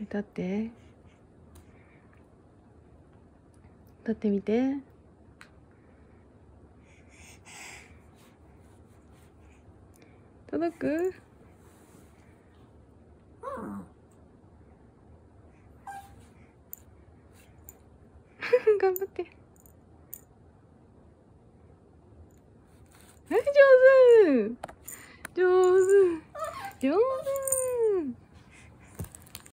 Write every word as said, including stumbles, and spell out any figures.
立って立ってみて。届く？頑張って。上手上手上手